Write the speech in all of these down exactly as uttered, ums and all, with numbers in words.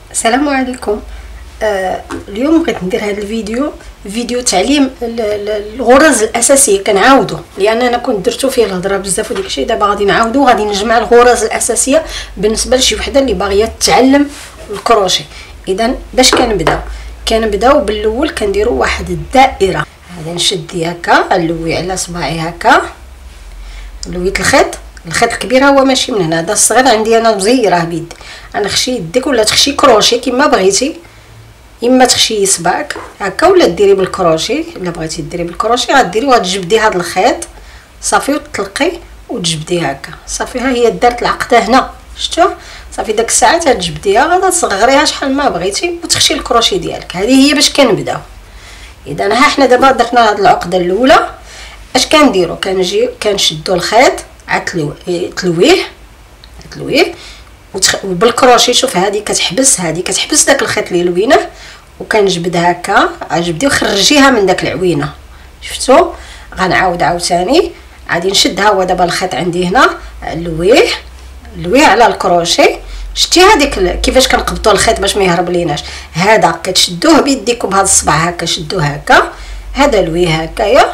السلام عليكم. آه اليوم بغيت ندير هذا الفيديو فيديو تعليم الغرز الاساسيه. كنعاودو لان انا كنت درتو فيه الهضره بزاف وديك الشيء. دابا غادي نعاودو، غادي نجمع الغرز الاساسيه بالنسبه لشي وحده اللي باغيه تتعلم الكروشي. اذا باش كنبداو كنبداو بالاول كنديروا واحد الدائره. هذا نشد هكا، نلوي على صباعي هكا، لويت الخيط. الخيط الكبير هو ماشي من هنا، هذا الصغير عندي انا مزيره بيد. انا خشي يديك ولا تخشي كروشي كما بغيتي، اما تخشي صباعك هكا ولا ديري بالكروشي. الا بغيتي ديري بالكروشي غديري وغتجبدي هذا الخيط صافي وتطلقي وتجبدي هكا صافي. ها هي دارت العقده هنا، شفتوا؟ صافي داك الساعات غتجبديها، غادا تصغريها شحال ما بغيتي وتخشي الكروشي ديالك. هذه هي باش كنبداو. اذا ها حنا دابا درنا هذه العقده الاولى. اش كنديروا؟ كنجي كنشدوا الخيط عتلو تلويه تلويه وبالكروشي. شوف هذه كتحبس، هذه كتحبس داك الخيط اللي لويناه، وكنجبد هكا. عجبدي وخرجيها من داك العوينه، شفتوا؟ غنعاود عاوتاني غادي نشدها. هو دابا الخيط عندي هنا، لويه لويه على الكروشي. شتي هذيك كيفاش كنقبطوا الخيط باش ما يهرب ليناش؟ هذا كتشدوه بيديكم بهذا الصباع هكا، شدوه هكا. هذا لويه هكايا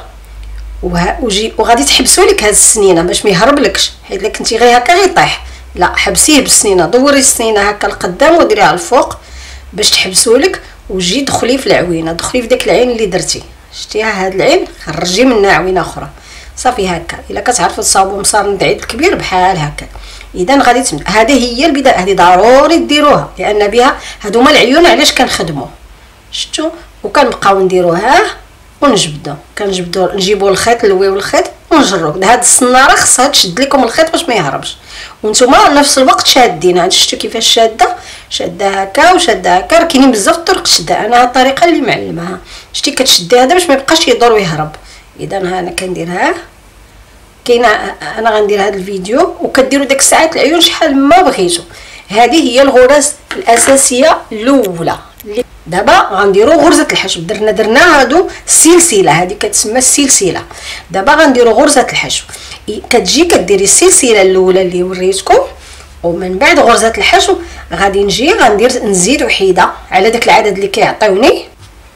وجي وغادي تحبسوا لك هاد السنينه باش ما يهربلكش، حيت الا كنتي غير هكا غيطيح. لا، حبسيه بالسنينه، دوري السنينه هكا لقدام وديريها الفوق باش تحبسوا لك. وجي دخلي في العوينه، دخلي في داك العين اللي درتي. شتيها هاد العين خرجي منها عوينه اخرى صافي هكا. الا كتعرفوا تصاوبوا مسار ندعيد الكبير بحال هكا. اذا غادي تبدا. هذه هي البدايه، هذه ضروري ديروها لان بها هادوما العيون علاش كنخدموا. شفتوا؟ وكنبقاو نديروها ونجبدو كنجبدو نجيبو الخيط، نلويو الخيط ونجرو. هاد السناره خصها تشد لكم الخيط باش ما يهربش، وانتوما نفس الوقت شادين. شفتوا كيفاش شاده؟ شاده هكا وشاده هكا. راه كاينين بزاف طرق شده، انا الطريقه اللي معلمها. شتي كتشدي هذا باش ما يبقاش يدور ويهرب. اذا انا كنديرها كاينه. انا غندير هذا الفيديو وكديروا ديك الساعات العيون شحال ما بغيتو. هذه هي الغرز الاساسيه الاولى. دابا غنديروا غرزه الحشو. درنا درنا هادو السلسله، هذه كتسمى السلسله. دابا غنديروا غرزه الحشو. كتجي كديري السلسله الاولى اللي وريتكم، ومن بعد غرزه الحشو غادي نجي غندير نزيد وحيده على داك العدد اللي كيعطيوني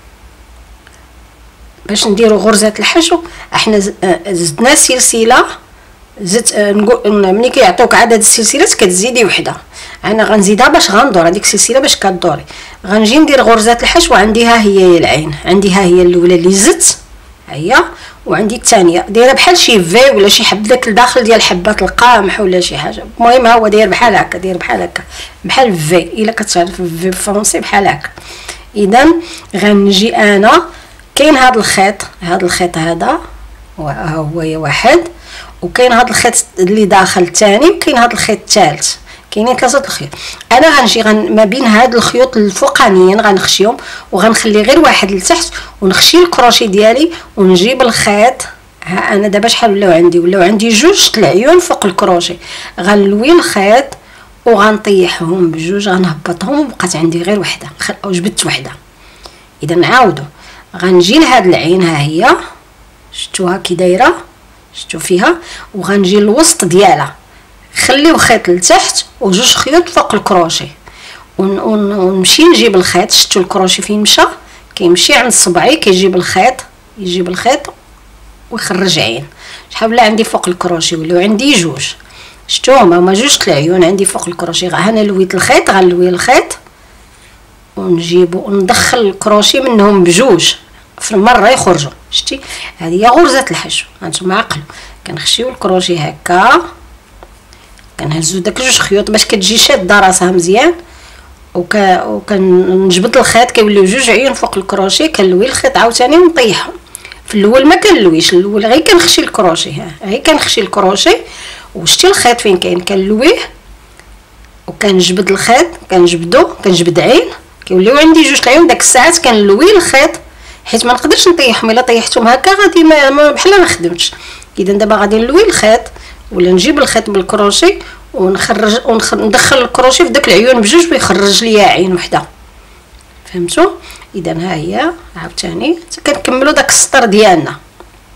باش نديروا غرزه الحشو. احنا زدنا سلسله، زدت نقول ملي كيعطوك عدد السلسلات كتزيدي وحده. انا غنزيدها باش غندور هذيك السلسله باش كدوري. غنجي ندير غرزه الحشو. عندي ها هي العين، عندي ها هي الاولى اللي زدت، ها هي، وعندي الثانيه دايره بحال شي في ولا شي حب داك الداخل ديال حبات القمح ولا شي حاجه. المهم ها هو داير بحال هكا، داير بحال هكا بحال في. الا كتعرف في بالفرنسي بحال هكا. اذا غنجي انا كاين هذا الخيط، هذا الخيط هذا ها هو واحد، وكاين هذا الخيط اللي داخل الثاني، وكاين هذا الخيط الثالث. كاينين ثلاثه الخيوط. انا غنجي غن ما بين هاد الخيوط الفوقانيين غنخشيهم وغنخلي غير واحد لتحت ونخشي الكروشي ديالي ونجيب الخيط. ها انا دابا شحال ولاو عندي؟ ولاو عندي جوج العيون فوق الكروشي. غنلوي الخيط وغنطيحهم بجوج، غنهبطهم وبقات عندي غير وحده او جبدت وحده. اذا نعاودو غنجي لهاد العين، ها هي شفتوها كي دايره، شفتوا فيها، وغنجي للوسط ديالها خليو خيط لتحت وجوج خيوط فوق الكروشي ونمشي نجيب الخيط. شفتوا الكروشي فين مشى؟ كيمشي عند صبعي، كيجيب الخيط يجيب الخيط ويخرج عين. شحال ولا عندي فوق الكروشي؟ ولاو عندي جوج. شفتوا هما هما جوج العيون عندي فوق الكروشي. انا لويت الخيط، غنلوي الخيط ونجيبو وندخل الكروشي منهم بجوج في المره يخرجوا. شتي هذه هي غرزه الحشو. هانتوما عقلوا، كنخشيو الكروشي هكا، كنهزو داك جوج خيوط باش كتجي شاده راسها مزيان، وك وكنجبد الخيط كيوليو جوج عيون فوق الكروشي. كنلوي الخيط عاوتاني ونطيحهم. في الاول ما كنلويش، الاول غير كنخشي الكروشي. ها غير كنخشي الكروشي. وشتي الخيط فين كاين؟ كنلويه وكنجبد الخيط، كنجبدو كنجبد عين، كيوليو عندي جوج العيون. داك الساعات كنلوي الخيط حيت ما نقدرش نطيحهم. الا طيحتهم هكا غادي ما بحال ما خدمتش. اذا دابا غادي نلوي الخيط ولا نجيب الخيط بالكروشي ونخرج وندخل الكروشي في داك العيون بجوج ويخرج ليا عين وحده. فهمتوا؟ اذا ها هي عاوتاني كنكملوا داك السطر ديالنا.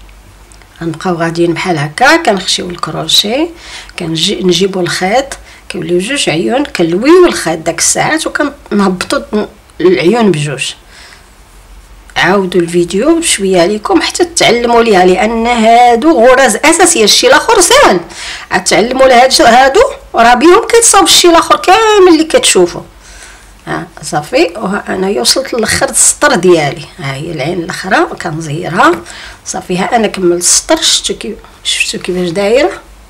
غنبقاو غاديين بحال هكا، كنخشيو الكروشي، كنجي نجيبوا الخيط، كيوليو جوج عيون كنلويو الخيط داك الساعات وكنهبطوا العيون بجوج. عاودوا الفيديو بشويه عليكم حتى تتعلموا ليها، لان هادو غرز اساسيه. الشيء الاخر سهل تعلموا لها، هادو راه بهم كيتصاوب الشيء الاخر كامل اللي كتشوفوا. ها صافي، وها انايا وصلت لاخر السطر ديالي. ها هي العين الاخرى كنزيرها صافي. ها انا كملت السطر. شفتوا كيف شفتوا كيفاش دايره.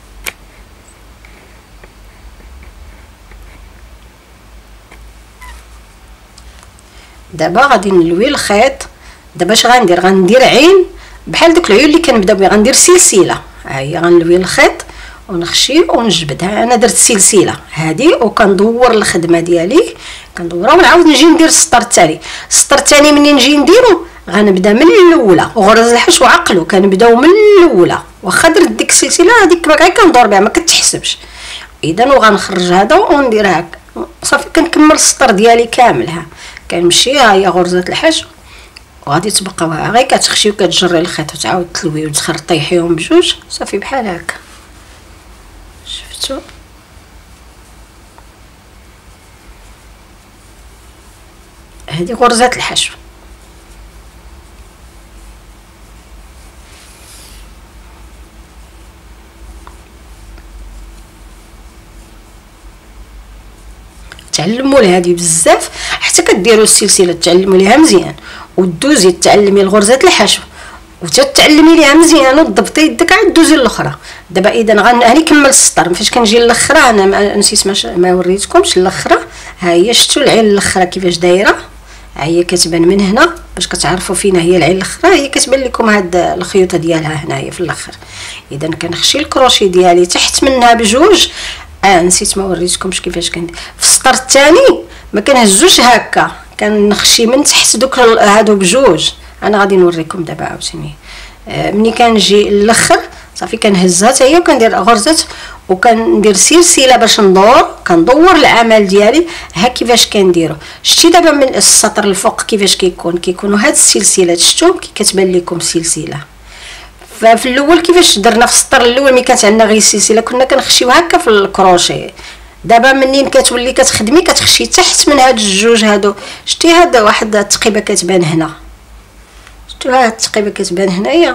دابا غادي نلوي الخيط. دابا اش غندير؟ غندير عين بحال دوك العيون اللي كنبداو بها، غندير سلسله. ها هي غنلوي الخيط ونخشي ونجبدها. انا درت سلسله هذه وكندور الخدمه ديالي كندورها ونعاود نجي ندير السطر الثاني. السطر الثاني منين نجي نديرو غنبدا من الاولى، وغرز الحشو عقلو كنبداو من الاولى. واخا درت ديك السلسله هذيك غير كندور بها ما كتحسبش. اذا وغنخرج هذا وندير هكا صافي. كنكمل السطر ديالي كامل. ها كنمشي ها هي غرزه الحشو وغادي تبقاوها غير كتخشي وكتجري الخيط وتعاود تلوي وتخرطيحيهم بجوج صافي بحال هكا. شفتوا هذه غرزه الحشو. تعلموا لهذه بزاف حتى كديروا السلسله تعلموا ليها مزيان، ودوزي تعلمي الغرزه الحشو وتتعلمي ليها مزيان وتضبطي يدك عاد دوزي الاخرى. دابا اذا غنهاني كمل السطر. فاش كنجي الاخرى انا نسيت ما, ما وريتكمش الاخرى. ها هي شفتوا العين الاخرى كيفاش دايره. ها هي كتبان من هنا باش كتعرفوا فينا هي العين الاخرى. هي كتبان لكم هاد الخيوطه ديالها هنايا في الاخر. اذا كنخشي الكروشي ديالي تحت منها بجوج. اه نسيت ما وريتكمش كيفاش كندير في السطر الثاني. ما كنهزوش هكا، كنخشي من تحت دوك هادو بجوج. انا غادي نوريكم دابا عاوتاني. آه ملي كنجي الاخر صافي كنهزها حتى هي وكندير غرزه وكندير سلسله باش ندور كندور العمل ديالي. ها كيفاش كنديرو. شتي دابا من السطر الفوق كيفاش كيكون كيكونوا هاد السلسلات. شفتوا كي كتبان لكم سلسله. ففي الاول كيفاش درنا في السطر الاول ملي كانت عندنا غير السلسله كنا كنخشيو هكا في الكروشي. دابا منين كتولي كتخدمي كتخشي تحت من هاد الجوج هادو. شتي هذا واحد التقيبه كتبان هنا. شفتوا هاد التقيبه كتبان هنايا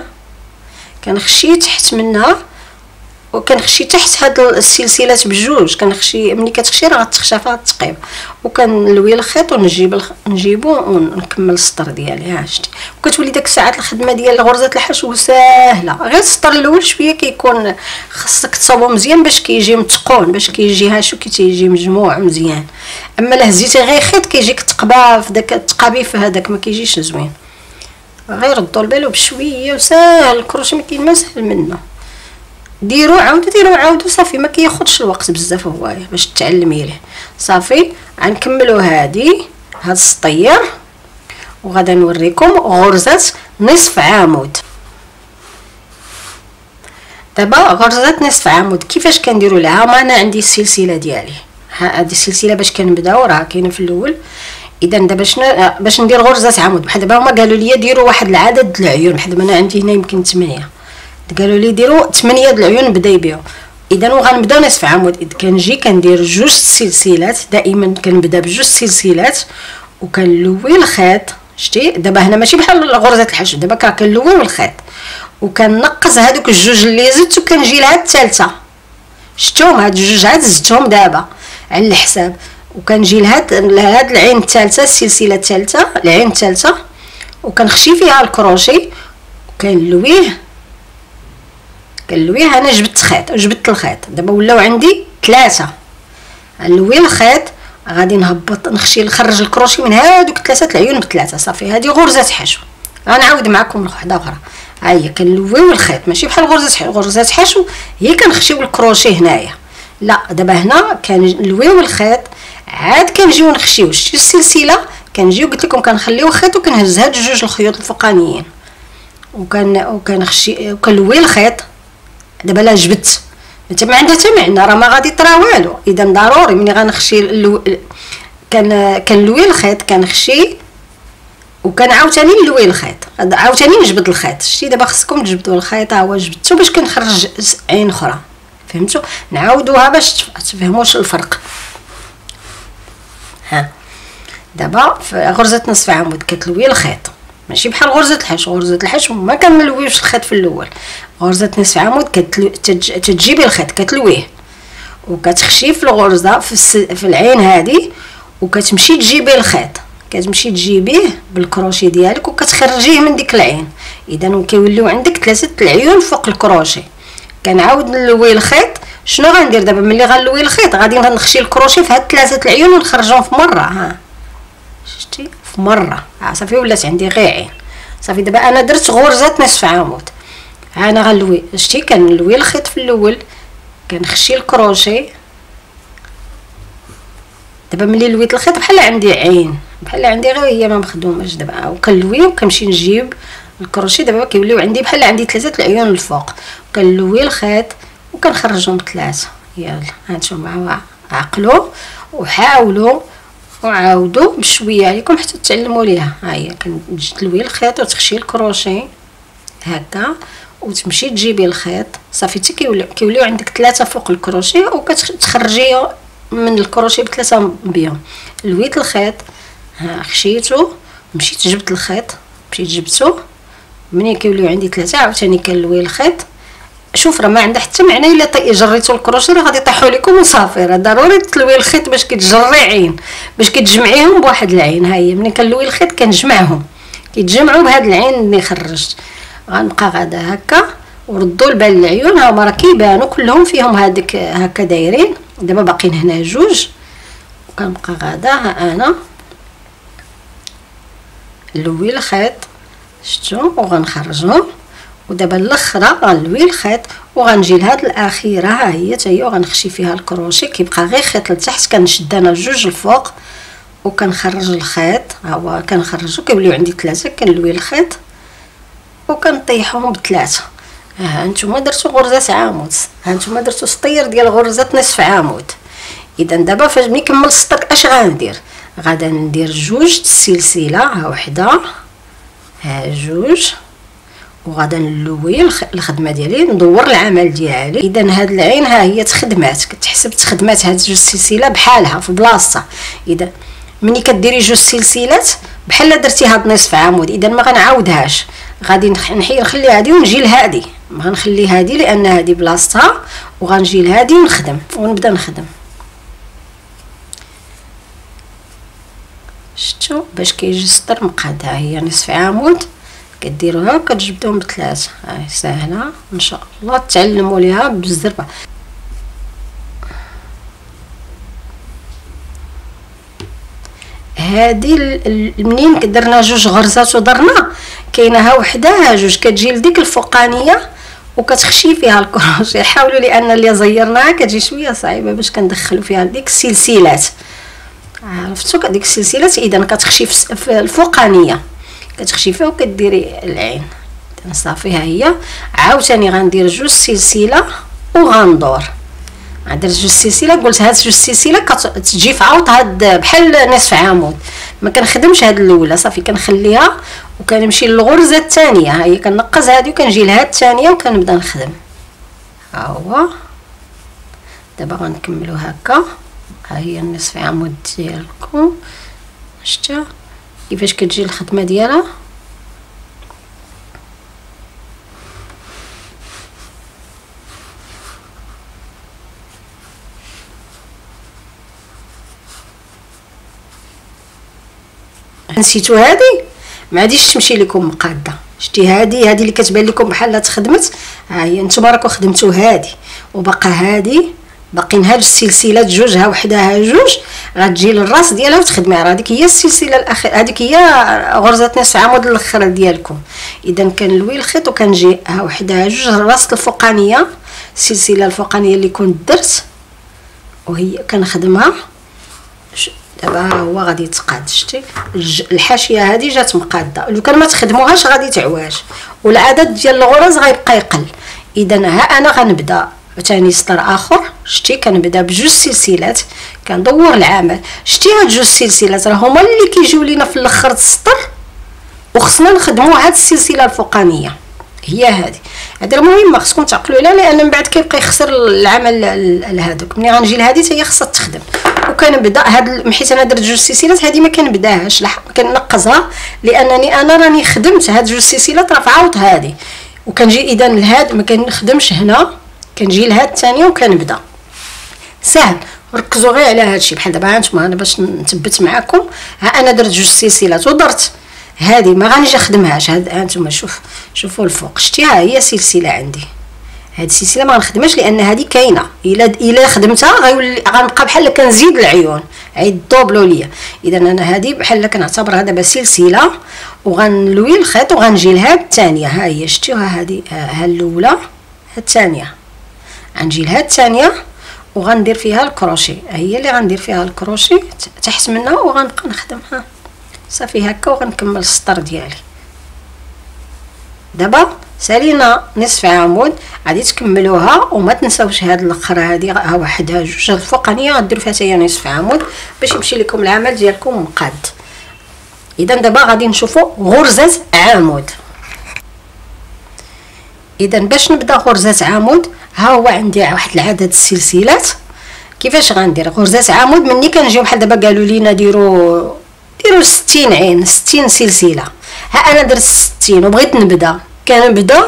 كنخشي تحت منها وكنخشي تحت هاد السلسلات بجوج. كنخشي ملي كتخشي راه غتخشى فيها التقيب وكنلوي الخيط ونجيب الخ... نجيبو ونكمل السطر ديالي. ها شتي وكتولي داك الساعات الخدمه ديال غرزه الحشو ساهله. غير السطر الاول شويه كيكون خاصك تصاوبو مزيان باش كيجي متقون باش كيجي هاشو كي تيجي مجموع مزيان. اما لا هزيتي غير خيط كيجيك تقبا في داك التقابيف هذاك ما كيجيش زوين. غير ردوا البال بشويه وساهل الكروشي ما كاين ما سهل منه. ديروا عاودوا ديروا عاودوا صافي ما كياخذش الوقت بزاف هو باش تعلمي ليه. صافي غنكملوا هذه هاد السطير وغادا نوريكم غرزه نصف عمود. دابا غرزه نصف عمود كيفاش كنديروا لها. ما انا عندي السلسله ديالي. ها هذه السلسله باش كنبداو راه كاينه في الاول. اذا دابا شنو باش ندير غرزه عمود بحال دابا هما قالوا لي ديروا واحد العدد العيون بحال دابا انا عندي هنا يمكن ثمانية. قالوا لي ديروا ثمانية د العيون بداي بهم. اذا وغنبداو نصف عمود. اذا كنجي كندير جوج سلسلات دائما كنبدا بجوج سلسلات وكنلوي الخيط. شتي دابا هنا ماشي بحال غرزه الحشو. دابا كنلوي الخيط وكنقص هذوك الجوج اللي زدت وكنجي لهاد الثالثه. شفتوهم هاد الجوج عاد زدتهم دابا على الحساب وكنجي لهاد لهاد العين الثالثه السلسله الثالثه العين الثالثه وكنخشي فيها الكروشي وكنلويه كنلويه. انا جبت خيط جبت الخيط دابا ولاو عندي ثلاثه. نلوي الخيط غادي نهبط نخشي نخرج الكروشي من هادوك ثلاثه العيون بثلاثه. صافي هذه غرزه حشو. غنعاود معكم وحده اخرى. ها هي كنلويو الخيط ماشي بحال غرزه حشو. غرزه حشو هي كنخشيو الكروشي هنايا. لا دابا هنا كنلويو الخيط عاد كنجيو نخشيو شتي السلسله كنجيو قلت لكم كنخليو الخيط وكنهز هاد جوج الخيوط الفوقانيين وكان وكنخشي وكنلوي الخيط. دابا لا جبت انت ما عندها حتى معنى راه ما غادي طرا والو. اذا ضروري ملي غنخشي اللو... كان كنلوي الخيط كنخشي وكنعاوتاني نلوي الخيط عاوتاني نجبد الخيط. شتي دابا خصكم تجبدوا الخيط. ها هو جبدتو باش كنخرج عين اخرى. فهمتوا؟ نعاودوها باش تفهموش الفرق. ها دابا في غرزه نصف عمود كتلوي الخيط، ماشي بحال غرزه الحشو. غرزه الحشو ما كنلويوش الخيط في الاول. غرزه نصف عمود كتلو... تج... تجيبي الخيط كتلويه وكتخشي في الغرزه في, الس... في العين هذه، وكتمشي تجيبي الخيط، كتمشي تجيبيه بالكروشي ديالك وكتخرجيه من ديك العين. اذا كيوليو عندك ثلاثه العيون فوق الكروشي. كنعاود نلوي الخيط. شنو غندير دابا ملي غنلوي الخيط؟ غادي نخشي الكروشي في هاد ثلاثه العيون ونخرجهم في مره. ها شتي في مره. ها صافي ولات عندي غير عين. صافي دابا انا درت غرزه نصف عمود. ها انا غنلوي، شتي كنلوي الخيط في الاول، كنخشي الكروشي. دابا ملي لويت الخيط بحال عندي عين، بحال عندي غير هي ما مخدوماش دابا، وكنلوي وكنمشي نجيب الكروشي. دابا كيوليو عندي بحال عندي ثلاثه العيون الفوق. كنلوي الخيط وكنخرجهم بثلاثه. يلا هانتوما عقلوا وحاولوا وعاودوا بشويه عليكم حتى تعلموا ليها. ها هي كتلوي الخيط وتخشي الكروشي هكا وتمشي تجيبي الخيط. صافي حتى كيوليو كيوليو عندك ثلاثه فوق الكروشي وكتخرجي من الكروشي بثلاثه بيهم. لويت الخيط، ها خشيتو، مشيت جبت الخيط، مشيت جبتو. ملي كيوليو عندي ثلاثه عاوتاني كنلوي الخيط. شوف راه ما عندها حتى معنى الا طي جريتو الكروشي راه غادي يطيحوا لكم وصافي. راه ضروري تلوي الخيط باش كتجري عين، باش كتجمعيهم بواحد العين. ها هي ملي كنلوي الخيط كنجمعهم، كيتجمعوا بهاد العين اللي خرجت. غنبقى غادا هكا وردوا البال العيون. ها هما راه كيبانوا كلهم فيهم هذيك هكا دايرين. دابا باقيين هنا جوج وكنبقى غادا. ها انا نلوي الخيط شتو وغنخرجهم. ودابا الاخرى غنلوي الخيط وغنجي لهاد الاخيره. ها هي حتى هي وغنخشي فيها الكروشي. كيبقى غير خيط لتحت، كنشد انا جوج الفوق وكنخرج الخيط. ها هو كنخرجو كيوليو عندي ثلاثه. كنلوي الخيط وكنطيحهم بثلاثه. ها انتما درتو غرزه عمود، ها انتما درتو سطير ديال غرزه نصف عمود. اذا دابا فاش ملي كمل السطر اش غندير؟ غادا ندير جوج السلسله. ها وحده، ها جوج، وغادا نلوي الخدمه ديالي، ندور العمل ديالي. اذا هاد العين ها هي تخدمات، كتحسب تخدمات هاد جوج السلسله بحالها في بلاصتها. اذا ملي كديري جوج سلسلات بحال درتي هاد نصف عمود. اذا ما غنعاودهاش، غادي نحير نخلي هادي ونجي لهادي. ما غنخلي هادي لان هادي بلاصتها، وغنجي لهادي ونخدم ونبدا نخدم. شفتوا باش كيجي السطر مقاد. ها هي نصف عمود كديروها وكتجبدوهم بثلاثه. هاي ساهله ان شاء الله تعلموا ليها بالزربه. هادي منين درنا جوج غرزات ودرنا كاينه ها وحده ها جوج كتجي لديك الفوقانيه وكتخشي فيها الكروشي. حاولوا لان اللي زيرناها كتجي شويه صعيبه باش كندخلوا فيها ديك السلسلات. عرفتوا ديك السلسلات؟ اذا كتخشي في الفوقانيه، كتخشي فيها وكديري العين. صافي ها هي عاوتاني غندير جوج سلسله وغندور. درت جوج سلسله، قلت هاد جوج سلسله كتجي في عوض هاد بحال نصف عمود. ما كنخدمش هاد الاولى، صافي كنخليها وكنمشي للغرزه الثانيه. ها هي كنقص هادي وكنجي لهاد الثانيه وكنبدا نخدم. ها هو دابا غنكملو هكا. ها هي النصف عمود ديالكم، شتا كيفاش كتجي الخدمه ديالها. نسيتو هادي ما غاديش تمشي لكم مقاده. شتي هادي هادي اللي كتبان لكم بحال تخدمت. ها هي نتوما راكم خدمتو هادي وبقى هادي، باقيين هاد السلسلات جوج. ها وحده ها جوج غتجي للراس ديالها وتخدمي. راه هذيك هي السلسله الاخيره، هذيك هي غرزه نصف عمود الاخر ديالكم. اذا كنلوي الخيط وكنجي ها وحده ها جوج الراس الفوقانيه، السلسله الفوقانيه اللي كنت درت وهي كنخدمها. دابا هو غادي يتقاد. شتي الحاشيه هذه جات مقاده، لو كان ما تخدموهاش غادي تعواج والعدد ديال الغرز غيبقى يقل. اذا ها انا غنبدا ثاني سطر اخر. شتي كنبدا بجوج سلسلات كندور العمل. شتي هاد جوج سلسلات راه هما اللي كيجيو لينا في الاخر السطر، وخصنا نخدموا هاد السلسله الفوقانيه. هي هذه هذه المهمه خصكم تعقلوا عليها، لان من بعد كيبقى يخسر العمل هذوك. ملي غنجي لهذه حتى هي خصها تخدم. وكنبدا هاد حيت انا درت جوج سلسلات، هذه ما كنبداهاش كنقصها، لانني انا راني خدمت هاد جوج سلسلات راه فعاوت هذه، وكنجي اذا لهاد ما كنخدمش هنا، كنجي لهاد الثانيه وكنبدا. سهل، ركزوا غير على هادشي. بحال دابا هانتوما انا باش نثبت معكم، ها انا درت جوج سلسلات ودرت هذه ما غنجي نخدمهاش. هاد هانتوما شوف شوفوا الفوق، شتي ها هي سلسله عندي. هاد السلسله ما غنخدمهاش لان هذه كاينه، الا الا خدمتها غيولي غنبقى بحال كنزيد العيون عيد دوبلو ليا. اذا انا هذه بحال كنعتبرها دابا سلسله، وغنلوي الخيط وغنجي لهاد الثانيه. ها هي شتي ها هذه ها الاولى، ها الثانيه غنجي لهاد الثانيه وغندير فيها الكروشي. هي اللي غندير فيها الكروشي تحت منها وغنبقى نخدم. ها صافي هكا وغنكمل السطر ديالي. دابا سالينا نصف عمود، غادي تكملوها وما تنساوش هاد الاخرى هذه ها واحد ها جوج الفوقانيه غديروا فيها حتى نصف عمود باش يمشي لكم العمل ديالكم مقاد. اذا دابا غادي نشوفوا غرزه عمود. اذا باش نبدا غرزه عمود، ها هو عندي واحد العدد السلسلات. كيفاش غندير غرزه عمود؟ مني كنجيو بحال دابا قالوا لينا ديروا ديروا ستين عين، ستين سلسله. ها انا درت ستين وبغيت نبدا، كنبدا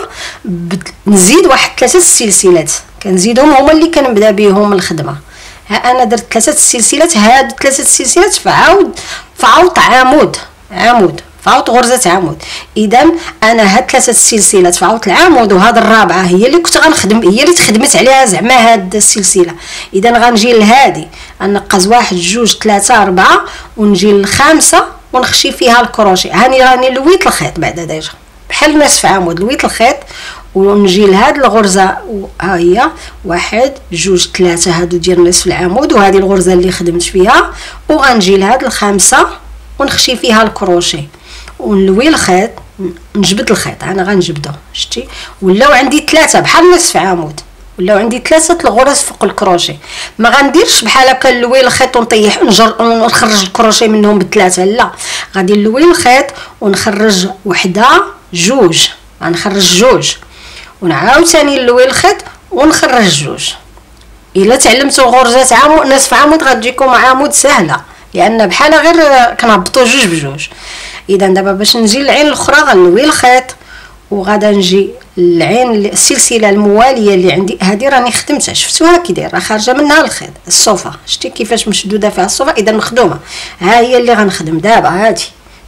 نزيد واحد ثلاثه السلسلات، كنزيدهم هما اللي كنبدا بهم الخدمه. ها انا درت ثلاثه السلسلات، هاد ثلاثه السلسلات فعاود فعاود عمود عمود فعاود غرزه عمود. اذا انا هاد ثلاثه السلسلات فعاود العمود، وهاد الرابعه هي اللي كنت غنخدم، هي اللي تخدمت عليها زعما هاد السلسله. اذا غنجي لهادي نقص واحد جوج ثلاثه اربعه ونجي للخامسه ونخشي فيها الكروشي. هاني راني لويت الخيط بعدا ديجا بحال نصف عمود، لويت الخيط ونجي لهاد الغرزه. ها هي واحد جوج ثلاثه هادو ديال نصف العمود، وهذه الغرزه اللي خدمت فيها، وغنجي لهاد الخامسه ونخشي فيها الكروشي ونلوي الخيط، نجبد الخيط. انا غنجبدو شتي ولاو عندي ثلاثه بحال نصف عمود، ولاو عندي ثلاثه الغرز فوق الكروشي. ما غنديرش بحال هكا نلوي الخيط ونطيح ونجر ونخرج الكروشي منهم بثلاثه، لا غادي نلوي الخيط ونخرج وحده جوج، غنخرج جوج ونعاود ثاني نلوي الخيط ونخرج جوج. الا تعلمتوا غرزه عمود نصف عمود غتجيكم عمود سهله، لان بحال غير كنهبطوا جوج بجوج. اذا دابا باش نجي للعين الاخرى غنلوي الخيط وغادا نجي للعين السلسله المواليه اللي عندي. هذه راني خدمتها، شفتوها كي دايره راه خارجه منها الخيط. الصوفه شتي كيفاش مشدوده فيها الصوفه، اذا مخدومه. ها هي اللي غنخدم دابا هذه.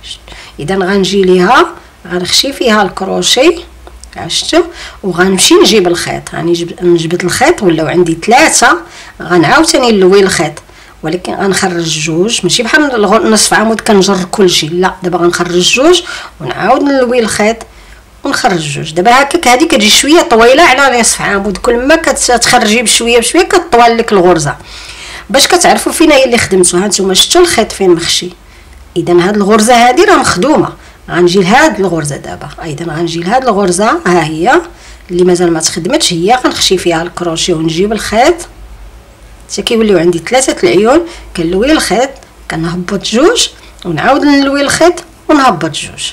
اذا غنجي ليها غنخشي فيها الكروشي عشتو وغنمشي نجيب الخيط. راني نجبد الخيط ولاو عندي ثلاثه، غنعاود ثاني نلوي الخيط ولكن غنخرج جوج، ماشي بحال نصف عمود كنجر كلشي، لا دابا غنخرج جوج ونعاود نلوي الخيط ونخرج جوج. دابا هكاك هذه كتجي شويه طويله على نصف عمود، كل ما كتخرجي بشويه بشويه كطول لك الغرزه. باش كتعرفوا فين هي اللي خدمتو، ها نتوما شفتوا الخيط فين مخشي. اذا هاد الغرزه هذه راه مخدومه، غنجي لهاد الغرزه دابا. اذا غنجي لهاد الغرزه ها هي اللي مازال ما تخدمتش، هي غنخشي فيها الكروشي ونجيب الخيط حتى كيوليو عندي ثلاثه العيون. كنلوي الخيط كنهبط جوج ونعاود نلوي الخيط ونهبط جوج،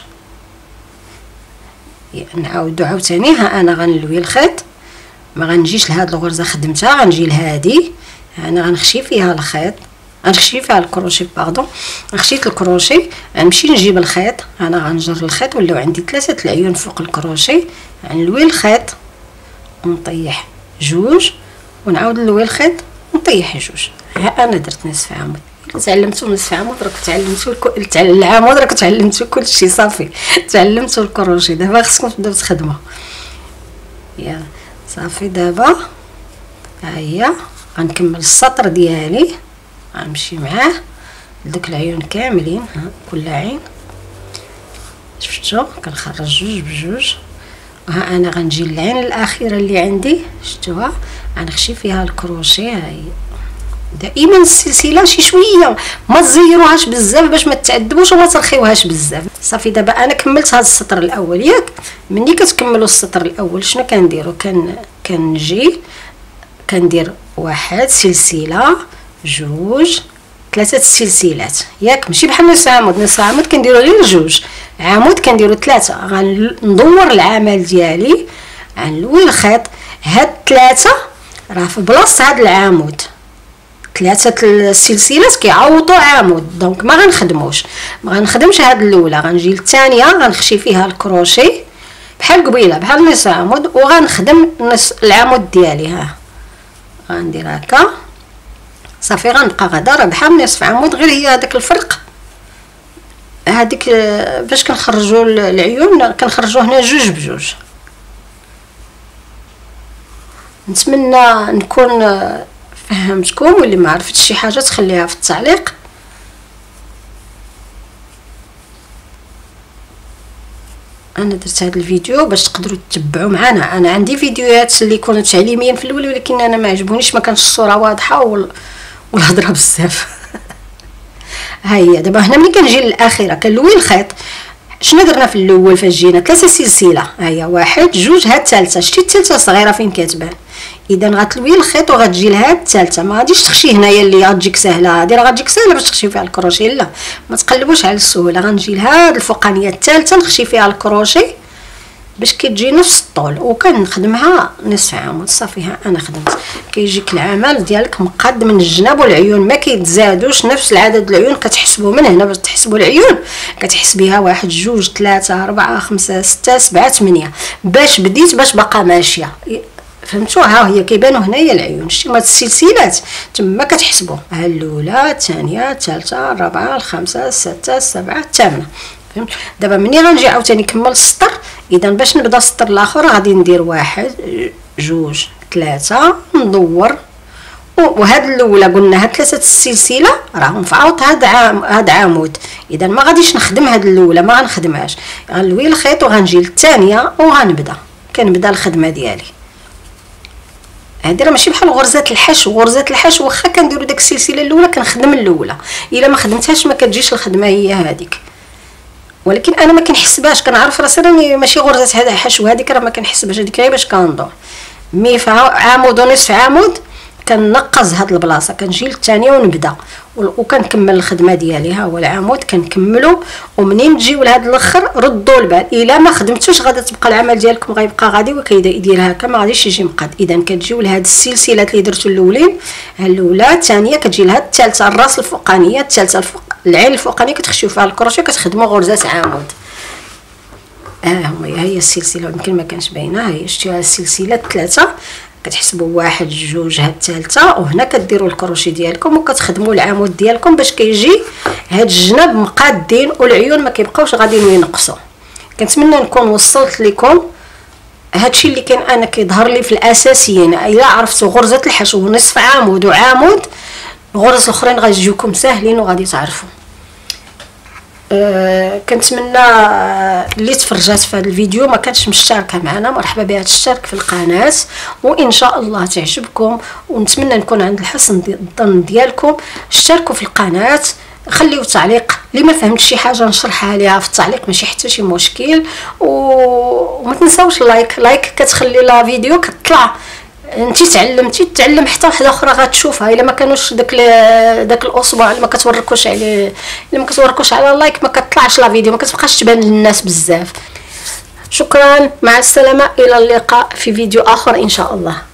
نعاودو عاوتاني. ها انا غنلوي الخيط، ما غنجيش لهاد الغرزه خدمتها، غنجي لهادي انا غنخشي فيها الخيط، غنخشي فيها الكروشي باردون، خشيت الكروشي غنمشي نجيب الخيط. انا غنجر الخيط ولاو عندي ثلاثه العيون فوق الكروشي، غنلوي الخيط ونطيح جوج ونعاود نلوي الخيط ونطيح جوج. ها انا درت نصف عمود. تعلمتوا نصف عمود راكم تعلمتوا الك... العمود راكم تعلمتوا كلشي صافي، تعلمتوا الكروشي. دابا خصكم تبداو تخدموا. يلا صافي دابا ها هي غنكمل السطر ديالي، غنمشي معاه لدوك العيون كاملين. ها كل عين شفتوا كنخرج جوج بجوج. ها انا غنجي للعين الاخيره اللي عندي شفتوها، غنخشي فيها الكروشي. ها هي دائما السلسله شي شويه ما تزيروهاش بزاف باش ما تعذبوش وما ترخيوهاش بزاف. صافي دابا انا كملت هذا السطر الاول ياك. ملي كتكملوا السطر الاول شنو كنديروا؟ كن كنجي كندير واحد سلسله جوج ثلاثه السلسلات ياك، ماشي بحال نصف عمود. نصف عمود كنديروا غير جوج، عمود كنديرو ثلاثه. غندور العمل ديالي، غنلوي الخيط. هاد ثلاثه راه في بلاصه هاد العمود، ثلاثه السلسلات كيعوضوا عمود، دونك ما غنخدموش. ما غنخدمش هاد الاولى، غنجي للثانيه غنخشي فيها الكروشي بحال قبيله بحال نص عمود، وغنخدم نص العمود ديالي. ها غندير هكا صافي، غنبقى غدا راه بحال نصف عمود، غير هي هذاك الفرق. هذيك باش كنخرجوا العيون كنخرجوا هنا جوج بجوج. نتمنى نكون فهمتكم، واللي ما عرفتش شي حاجه تخليها في التعليق. انا درت هذا الفيديو باش تقدروا تتبعوا معنا. انا عندي فيديوهات اللي كانوا تعليميا في الاول، ولكن انا ما عجبونيش، ما كانش الصوره واضحه والهضره بزاف. ها هي دابا هنا ملي كنجي للاخيره كنلوي الخيط. شنو درنا في الاول؟ فاش جينا ثلاثه سلسله، ها هي واحد جوج، هاد الثالثه شتي الثالثه صغيره فين كتبان. اذا غتلوي الخيط وغتجي لهاد الثالثه، ما غاديش تخشي هنايا اللي غتجيك سهله، هادي راه غتجيك سهله باش تخشي فيها الكروشي. لا ما تقلبوش على السهوله. غنجي لهاد الفوقانيه الثالثه نخشي فيها الكروشي باش كتجي نفس الطول، وكنخدمها نصف عمود. صافي ها انا خدمت. كيجيك العمل ديالك مقاد من الجناب، والعيون ما كيتزادوش نفس العدد العيون. كتحسبوا من هنا باش تحسبوا العيون، كتحسبيها واحد جوج ثلاثه اربعه خمسه سته سبعه ثمانيه باش بديت باش باقا ماشيه. فهمتوا؟ ها هي كيبانوا هنايا العيون، شتي هاد السلسلات تما كتحسبوا. ها الاولى الثانيه الثالثه الرابعه الخامسه السادسه السابعه الثامنه. فهمت؟ دابا ملي غنجي عاوتاني نكمل السطر، اذا باش نبدا السطر الاخر غادي ندير واحد جوج ثلاثه ندور. وهاد الاولى قلنا هاد ثلاثه السلسله راهم في عوض هاد عام هاد عمود. اذا ما غاديش نخدم هاد الاولى، ما غنخدمهاش. غنلوي الخيط وغنجي للثانيه وغنبدا كنبدا الخدمه ديالي. هادي راه ماشي بحال غرزات الحشو. غرزات الحشو واخا كنديروا داك السلسله الاولى كنخدم الاولى، الا ما خدمتهاش ما كتجيش الخدمه هي هذيك. ولكن انا ما كنحسبهاش، كنعرف راسي راني ماشي غرزات هذا حشو، هذيك راه ما كنحسبهاش، هذيك غير باش كندور مي في عمود ونصف عمود. كنقص هاد البلاصه كنجي للثانيه ونبدا وكنكمل الخدمه ديالي. ها هو العمود كنكملو، ومنين تجيو لهاد الاخر ردوا البال. الا ما خدمتوش غادا تبقى العمل ديالكم غيبقى غادي وكيدير هكا، ما غاديش يجي مقاد. اذا كتجيو لهاد السلسلات اللي درتو الاولين، ها الاولى الثانيه كتجي لهاد الثالثه الراس الفوقانيه الثالثه الفوق العين الفوقانيه كتخشيو فيها الكروشيه كتخدموا غرزات عمود. ها هما هي السلسله، يمكن ما كانش باينه. ها هي شتيها السلسله الثلاثه كتحسبوا واحد جوج هاد الثالثه، وهنا كديروا الكروشي ديالكم وكتخدموا العمود ديالكم باش كيجي هاد الجناب مقادين والعيون ما كيبقاوش غاديين ينقصوا. كنتمنى نكون وصلت لكم هادشي اللي كان انا كيظهر لي في الاساسيين. الا عرفتوا غرزه الحشو ونصف عمود وعمود، الغرز الاخرين غيجيوكم ساهلين وغادي تعرفوا. أه كنتمنى اللي تفرجات في هذا الفيديو ما كانتش مشتركه معنا، مرحبا بها تشترك في القناه، وان شاء الله تعجبكم. ونتمنى نكون عند الحسن الظن ديالكم. اشتركوا في القناه، خليو تعليق اللي ما فهمتش شي حاجه نشرحها ليها في التعليق، ماشي حتى شي مشكل. وما تنساوش لايك لايك كتخلي لا فيديو كتطلع انتي تعلمتي تعلم حتى وحده اخرى غتشوفها. الا ما كانوش داك داك الاسبوع اللي ما كتوركوش عليه اللي ما كتوركوش على اللايك ما كتطلعش لا فيديو، ما كتبقاش تبان للناس بزاف. شكرا، مع السلامه، الى اللقاء في فيديو اخر ان شاء الله.